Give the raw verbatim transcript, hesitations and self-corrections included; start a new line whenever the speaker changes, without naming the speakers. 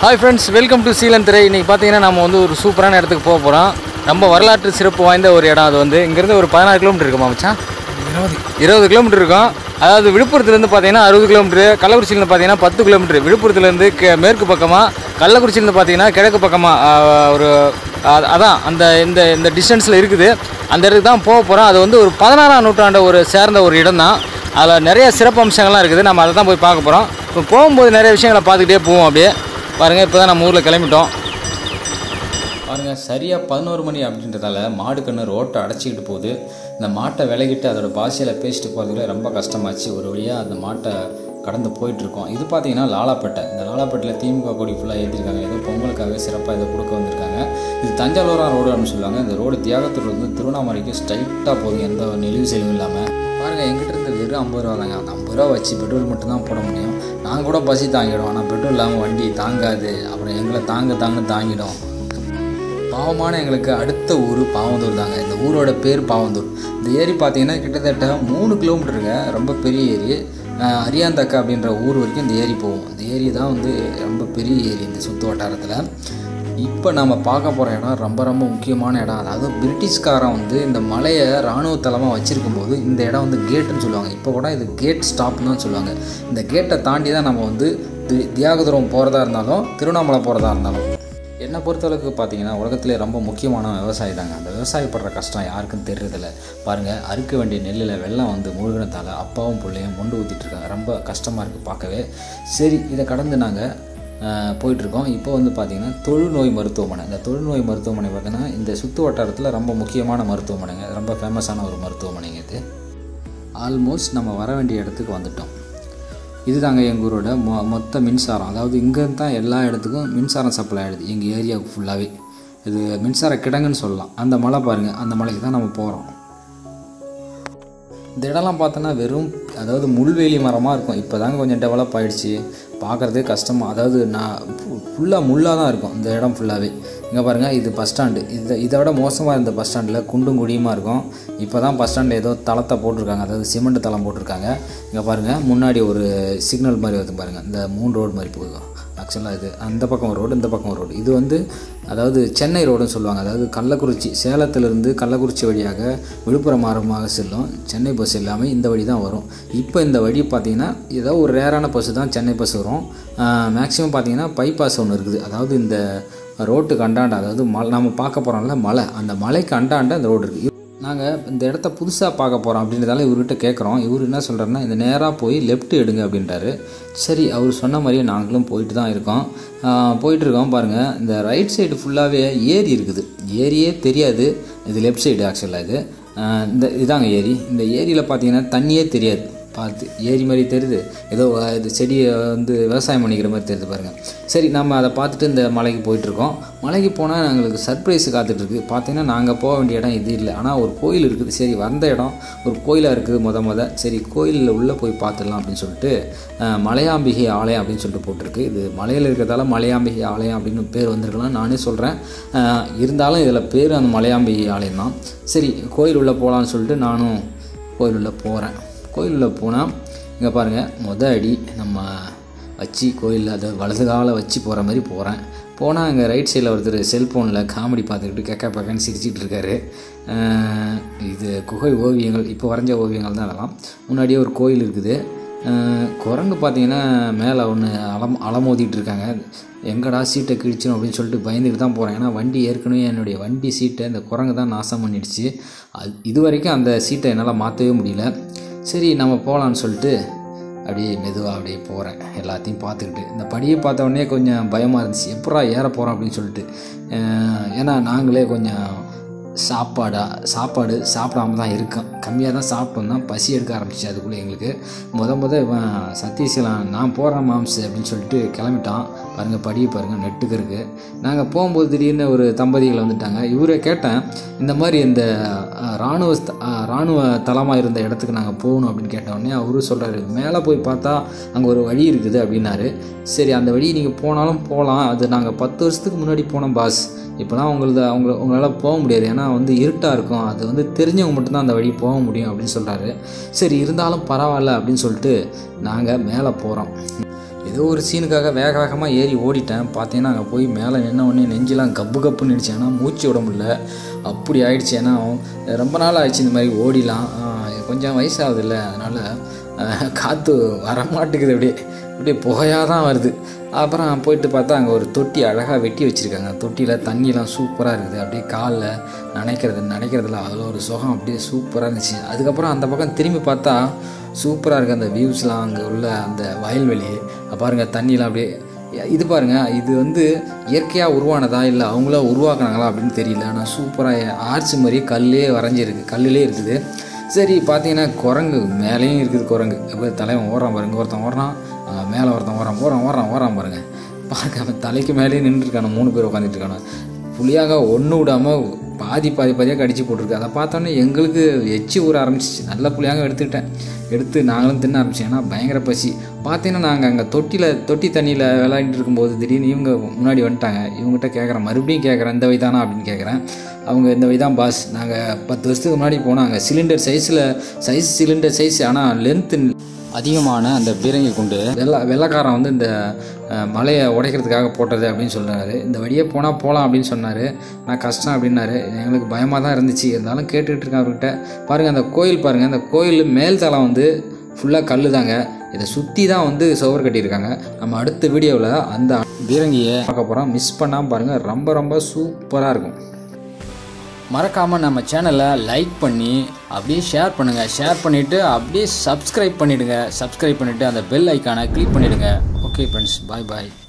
Hi friends, welcome to Sealand Thirai. இன்னைக்கு பாத்தீங்கன்னா நாம வந்து ஒரு சூப்பரான இடத்துக்கு போக போறோம். ரொம்ப வரலாற்று சிறப்பு வாய்ந்த ஒரு இடம் அது வந்து. இங்க இருந்து ஒரு பதினாறு கிலோமீட்டர் இருக்குமா மச்சான்? இருபது இருபது கிலோமீட்டர் இருக்கும். அதாவது விழுப்புரத்துல இருந்து பாத்தீங்கன்னா அறுபது கிலோமீட்டர், கள்ளக்குறிச்சியில இருந்து பாத்தீங்கன்னா பத்து கிலோமீட்டர். விழுப்புரத்துல இருந்து மேற்கு பக்கமா, கள்ளக்குறிச்சியில இருந்து பாத்தீங்கன்னா கிழக்கு பக்கமா ஒரு அதான் அந்த இந்த இந்த டிஸ்டன்ஸ்ல இருக்குது. அந்த இடத்துக்கு தான் போக போறோம். அது வந்து ஒரு பதினாறாம் நூற்றாண்டு ஒரு சேர்ந்த ஒரு இடம் தான். அதில் நிறைய சிறப்பு அம்சங்கள்லாம் இருக்குது. நம்ம அதை தான் போய் பார்க்க போகிறோம். இப்போ போகும்போது நிறைய விஷயங்களை பார்த்துக்கிட்டே போவோம். அப்படியே பாருங்கள், இப்போ தான் நம்ம ஊரில் கிளம்பிட்டோம். பாருங்கள், சரியாக பதினோரு மணி அப்படின்றதால மாடு கண்ணு ரோட்டை அடைச்சிக்கிட்டு போகுது. இந்த மாட்டை விலகிட்டு அதோட பாஷையில் பேசிட்டு போகிறதுக்குள்ள ரொம்ப கஷ்டமாச்சு. ஒரு வழியாக அந்த மாட்டை கடந்து போயிட்டுருக்கோம். இது பார்த்தீங்கன்னா லாலாப்பேட்டை. இந்த லாலாப்பேட்டையில் திமுக கொடி ஃபுல்லாக ஏற்றிருக்காங்க. ஏதோ பொங்கலுக்காக சிறப்பாக இதை கொடுக்க வந்திருக்காங்க. இது தஞ்சாவூரா ரோடு அப்படின்னு சொல்லுவாங்க. இந்த ரோடு தியாகத்தூர் வந்து திருவண்ணாமலைக்கு ஸ்ட்ரைட்டாக போகுது, எந்த நெளிவு செலவும் இல்லாமல். பாருங்கள், எங்கிட்ட இருந்து வெறும் ஐம்பது ரூபா தாங்க. அந்த ஐம்பது ரூபா வச்சு பெட்ரோல் மட்டும்தான் போட முடியும். நாங்கள் கூட பசி தாங்கிடும், ஆனால் பெட்ரோல் இல்லாமல் வண்டி தாங்காது. அப்புறம் எங்களை தாங்க தாங்க தாங்கிடும். பாவமான எங்களுக்கு அடுத்த ஊர் பாவந்தூர் தாங்க. இந்த ஊரோட பேர் பாவந்தூர். இந்த ஏரி பார்த்தீங்கன்னா கிட்டத்தட்ட மூணு கிலோமீட்டருங்க. ரொம்ப பெரிய ஏரி. அரியாந்தக்கா அப்படின்ற ஊர் வரைக்கும் இந்த ஏரி போகும். இந்த ஏரி தான் வந்து ரொம்ப பெரிய ஏரி இந்த சுற்று வட்டாரத்தில். இப்போ நம்ம பார்க்க போகிற இடம் ரொம்ப ரொம்ப முக்கியமான இடம். அதாவது பிரிட்டிஷ்காரன் வந்து இந்த மலையை இராணுவ தளமாக வச்சுருக்கும் போது இந்த இடம் வந்து கேட்டுன்னு சொல்லுவாங்க. இப்போ கூட இது கேட் ஸ்டாப்னு தான் சொல்லுவாங்க. இந்த கேட்டை தாண்டி தான் நம்ம வந்து தி தியாகதுரம் போகிறதா இருந்தாலும் திருவண்ணாமலை போகிறதா இருந்தாலும். என்னை பொறுத்தளவுக்கு பார்த்தீங்கன்னா உலகத்திலே ரொம்ப முக்கியமான விவசாயி தாங்க. அந்த விவசாயப்படுற கஷ்டம் யாருக்கும் தெரியுறதில்ல. பாருங்கள், அறுக்க வேண்டிய நெல்லில் வெள்ளம் வந்து முழுகினதால் அப்பாவும் பிள்ளையும் மொண்டு ஊற்றிட்டுருக்காங்க. ரொம்ப கஷ்டமாக இருக்குது பார்க்கவே. சரி, இதை கடந்து நாங்கள் போயிட்டுருக்கோம். இப்போ வந்து பார்த்திங்கன்னா தொழுநோய் மருத்துவமனை. இந்த தொழுநோய் மருத்துவமனை பார்த்திங்கன்னா இந்த சுற்று வட்டாரத்தில் ரொம்ப முக்கியமான மருத்துவமனைங்க. ரொம்ப ஃபேமஸான ஒரு மருத்துவமனைங்க இது. ஆல்மோஸ்ட் நம்ம வர வேண்டிய இடத்துக்கு வந்துட்டோம். இது தாங்க எங்கள் ஊரோட மொ மொத்த மின்சாரம். அதாவது இங்கேருந்து தான் எல்லா இடத்துக்கும் மின்சாரம் சப்ளை ஆகிடுது எங்கள் ஏரியாவுக்கு ஃபுல்லாகவே. இது மின்சார கிடங்குன்னு சொல்லலாம். அந்த மலை பாருங்கள், அந்த மலைக்கு தான் நம்ம போகிறோம். இந்த இடம்லாம் பார்த்தோன்னா வெறும் அதாவது முள்வேலி மரமாக இருக்கும். இப்போ தாங்க கொஞ்சம் டெவலப் ஆகிடுச்சு, பார்க்குறதே கஷ்டமாக. அதாவது நான் ஃபுல்லாக முள்ளாக தான் இருக்கும் இந்த இடம் ஃபுல்லாகவே. இங்கே பாருங்கள், இது பஸ் ஸ்டாண்டு. இதை இதை விட மோசமாக இருந்த பஸ் ஸ்டாண்டில் குண்டும் குடியுமாக இருக்கும். இப்போ தான் பஸ் ஸ்டாண்டில் ஏதோ தளத்தை போட்டிருக்காங்க, அதாவது சிமெண்ட் தளம் போட்டிருக்காங்க. இங்கே பாருங்கள், முன்னாடி ஒரு சிக்னல் மாதிரி வருது பாருங்கள். இந்த மூணு ரோடு மாதிரி போகும். ஆக்சுவலாக இது அந்த பக்கம் ஒரு ரோடு, இந்த பக்கம் ஒரு ரோடு. இது வந்து அதாவது சென்னை ரோடுன்னு சொல்லுவாங்க. அதாவது கள்ளக்குறிச்சி, சேலத்திலிருந்து கள்ளக்குறிச்சி வழியாக விழுப்புரம் மார்க்கமாக செல்லும் சென்னை பஸ் எல்லாமே இந்த வழி தான் வரும். இப்போ இந்த வழி பார்த்திங்கன்னா ஏதோ ஒரு ரேரான பஸ்ஸு தான் சென்னை பஸ் வரும். மேக்ஸிமம் பார்த்திங்கன்னா பைபாஸ் ஒன்று இருக்குது. அதாவது இந்த ரோட்டுக்கு அண்டாண்ட, அதாவது மலை நம்ம பார்க்க போகிறோம்ல மலை, அந்த மலைக்கு அண்டாண்ட இந்த ரோடு இருக்குது. நாங்கள் இந்த இடத்த புதுசாக பார்க்க போகிறோம் அப்படின்றதால இவர்கிட்ட கேட்குறோம். இவர் என்ன சொல்கிறாருன்னா, இந்த நேராக போய் லெஃப்ட் எடுங்க அப்படின்றாரு. சரி, அவர் சொன்ன மாதிரியே நாங்களும் போயிட்டு தான் இருக்கோம். போயிட்டுருக்கோம். பாருங்கள், இந்த ரைட் சைடு ஃபுல்லாகவே ஏரி இருக்குது. ஏரியே தெரியாது. இது லெஃப்ட் சைடு ஆக்சுவலாக. இது இந்த இதாங்க ஏரி. இந்த ஏரியில் பார்த்தீங்கன்னா தண்ணியே தெரியாது. பார்த்து ஏரி மாதிரி தெரியுது, ஏதோ இது செடியை வந்து விவசாயம் பண்ணிக்கிற மாதிரி தெரியுது பாருங்கள். சரி, நம்ம அதை பார்த்துட்டு இந்த மலைக்கு போயிட்டுருக்கோம். மலைக்கு போனால் எங்களுக்கு சர்ப்ரைஸ் காத்துட்ருக்கு. பார்த்தீங்கன்னா நாங்கள் போக வேண்டிய இடம் இது இல்லை, ஆனால் ஒரு கோயில் இருக்குது. சரி, வந்த இடம் ஒரு கோயிலாக இருக்குது மொத மொதல். சரி, கோயிலில் உள்ளே போய் பார்த்துடலாம் அப்படின்னு சொல்லிட்டு மலையாம்பிகை ஆலயம் அப்படின்னு சொல்லிட்டு போட்டிருக்கு. இது மலையில் இருக்கிறதால மலையாம்பிகை ஆலயம் அப்படின்னு பேர் வந்திருக்கலாம் நானே சொல்கிறேன். இருந்தாலும் இதில் பேர் அந்த மலையாம்பிகை ஆலயம் தான். சரி, கோயில் உள்ளே போகலான்னு சொல்லிட்டு நானும் கோயில் உள்ளே போகிறேன். கோயிலில் போனால் இங்கே பாருங்கள், மொதல் அடி நம்ம வச்சு கோயிலில் அதை வலது காலை வச்சு போகிற மாதிரி போகிறேன். போனால் அங்கே ரைட் சைடில் ஒருத்தர் செல்ஃபோனில் காமெடி பார்த்துக்கிட்டு கேட்க பார்க்கன்னு சிரிச்சிட்டு இருக்காரு. இது குகை ஓவியங்கள், இப்போ வரைஞ்ச ஓவியங்கள் தான் அதெல்லாம். முன்னாடியே ஒரு கோயில் இருக்குது. குரங்கு பார்த்தீங்கன்னா மேலே ஒன்று அலம் அலமோதிட்டு இருக்காங்க. எங்கடா சீட்டை கிழிச்சிடும் அப்படின்னு சொல்லிட்டு பயந்துட்டு தான் போகிறேன். ஏன்னா வண்டி ஏற்கனவே என்னுடைய வண்டி சீட்டை இந்த குரங்கு தான் நாசம் பண்ணிடுச்சு. அது இது வரைக்கும் அந்த சீட்டை என்னால் மாற்றவே முடியல. சரி, நம்ம போகலான்னு சொல்லிட்டு அப்படியே மெதுவாக அப்படியே போகிறேன், எல்லாத்தையும் பார்த்துக்கிட்டு. இந்த படியை பார்த்த உடனே கொஞ்சம் பயமாக இருந்துச்சு, எப்படா ஏற போகிறோம் அப்படின்னு சொல்லிட்டு. ஏன்னா நாங்களே கொஞ்சம் சாப்பாடா சாப்பாடு சாப்பிடாம தான் இருக்கோம். கம்மியாக தான் சாப்பிட்டோம் தான் பசி எடுக்க ஆரம்பிச்சு. அதுக்குள்ளே எங்களுக்கு முத முத சதீஷ்லாம் நான் போகிறேன் மாம்ஸ் அப்படின்னு சொல்லிட்டு கிளம்பிட்டான். பாருங்கள், படியை பாருங்கள், நெட்டுக்கு இருக்குது. நாங்கள் போகும்போது திடீர்னு ஒரு தம்பதிகள் வந்துட்டாங்க. இவரை கேட்டேன், இந்த மாதிரி இந்த இராணுவ இராணுவ தளமாக இருந்த இடத்துக்கு நாங்கள் போகணும் அப்படின்னு கேட்டோடனே அவரும் சொல்கிறாரு, மேலே போய் பார்த்தா அங்கே ஒரு வழி இருக்குது அப்படின்னாரு. சரி, அந்த வழி நீங்கள் போனாலும் போகலாம். அது நாங்கள் பத்து வருஷத்துக்கு முன்னாடி போனோம் பாஸ். இப்போலாம் உங்களது அவங்கள உங்களால் போக முடியாது, ஏன்னா வந்து இருட்டாக இருக்கும். அது வந்து தெரிஞ்சவங்க மட்டும்தான் அந்த வழி போக முடியும் அப்படின்னு சொல்கிறாரு. சரி, இருந்தாலும் பரவாயில்ல அப்படின்னு சொல்லிட்டு நாங்கள் மேலே போகிறோம். ஏதோ ஒரு சீனுக்காக வேக வேகமாக ஏறி ஓடிட்டேன். பார்த்தீங்கன்னா அங்கே போய் மேலே நின்ன உடனே நெஞ்செலாம் கப்பு கப்புன்னு நினச்சேன். ஏன்னா மூச்சு விட முடியல, அப்படி ஆயிடுச்சு. ஏன்னா ரொம்ப நாள் ஆயிடுச்சு இந்த மாதிரி ஓடிலாம், கொஞ்சம் வயசாகுது இல்லை, அதனால் காற்று வரமாட்டுக்குது, அப்படியே அப்படியே புகையாக தான் வருது. அப்புறம் போயிட்டு பார்த்தா அங்கே ஒரு தொட்டி அழகாக வெட்டி வச்சுருக்காங்க. தொட்டியில் தண்ணியெலாம் சூப்பராக இருக்குது. அப்படியே காலில் நினைக்கிறது நினைக்கிறதுல அதில் ஒரு சுகம் அப்படியே சூப்பராக இருந்துச்சு. அதுக்கப்புறம் அந்த பக்கம் திரும்பி பார்த்தா சூப்பராக இருக்குது அந்த வியூஸ்லாம், அங்கே உள்ள அந்த வயல்வெளி பாருங்கள், தண்ணியெலாம் அப்படியே. இது பாருங்கள், இது வந்து இயற்கையாக உருவானதா இல்லை அவங்கள உருவாக்குனாங்களா அப்படின்னு தெரியல. ஆனால் சூப்பராக ஆர்ச்சி மாதிரி கல்லே வரைஞ்சிருக்கு, கல்லுலே இருக்குது. சரி பார்த்தீங்கன்னா குரங்கு மேலேயும் இருக்குது. குரங்கு எப்போ தலைவன் ஓடுறான் பாருங்க, ஒருத்தன் ஓடுறான், மேலே ஒருத்தன் ஓடுறான், ஓடுறான் ஓடுறான் ஓடுறான் பாருங்கள். பாருங்க அவன் தலைக்கு மேலேயே நின்றுருக்கான, மூணு பேர் உட்காந்துட்டு இருக்கான. புளியாக ஒன்று விடாமல் பாதி பாதி பாதியாக கடிச்சு போட்டிருக்கு. அதை பார்த்தோன்னே எங்களுக்கு எச்சி ஊற ஆரம்பிச்சிச்சு. நல்ல புளியாக எடுத்துக்கிட்டேன், எடுத்து நாங்களும் தின்ன ஆரம்பிச்சோம். ஏன்னா பயங்கர பசி. பார்த்தீங்கன்னா நாங்கள் அங்கே தொட்டியில் தொட்டி தண்ணியில் விளையாடிட்டு இருக்கும்போது திடீர்னு இவங்க முன்னாடி வந்துட்டாங்க. இவங்ககிட்ட கேட்குறேன், மறுபடியும் கேட்குறேன், இந்த வயதானா அப்படின்னு கேட்குறேன். அவங்க இந்த வயதான் பாஸ், நாங்கள் பத்து வருஷத்துக்கு முன்னாடி போனாங்க, சிலிண்டர் சைஸில் சைஸ் சிலிண்டர் சைஸ், ஆனால் லென்த்து அதிகமான அந்த பீரங்கி குண்டு வெள்ளை வெள்ளைக்காரன் வந்து இந்த மலையை உடைக்கிறதுக்காக போட்டது அப்படின்னு சொன்னார். இந்த வழியே போனால் போகலாம் அப்படின்னு சொன்னார். நான் கஷ்டம் அப்படின்னாரு. எங்களுக்கு பயமாக தான் இருந்துச்சு, இருந்தாலும் கேட்டுக்கிட்டு இருக்கேன் அவர்கிட்ட. பாருங்கள் அந்த கோயில் பாருங்கள், அந்த கோயில் மேல் தளம் வந்து ஃபுல்லாக கல் தாங்க. இதை சுற்றி தான் வந்து சுவர் கட்டியிருக்காங்க. நம்ம அடுத்த வீடியோவில் அந்த பீரங்கியை பார்க்க போகிறோம், மிஸ் பண்ணாமல் பாருங்கள், ரொம்ப ரொம்ப சூப்பராக இருக்கும். மறக்காமல் நம்ம சேனலை லைக் பண்ணி அப்படியே ஷேர் பண்ணுங்கள். ஷேர் பண்ணிவிட்டு அப்படியே சப்ஸ்கிரைப் பண்ணிவிடுங்க. சப்ஸ்கிரைப் பண்ணிவிட்டு அந்த பெல் ஐக்கானை கிளிக் பண்ணிவிடுங்க. ஓகே ஃப்ரெண்ட்ஸ், பாய் பாய்.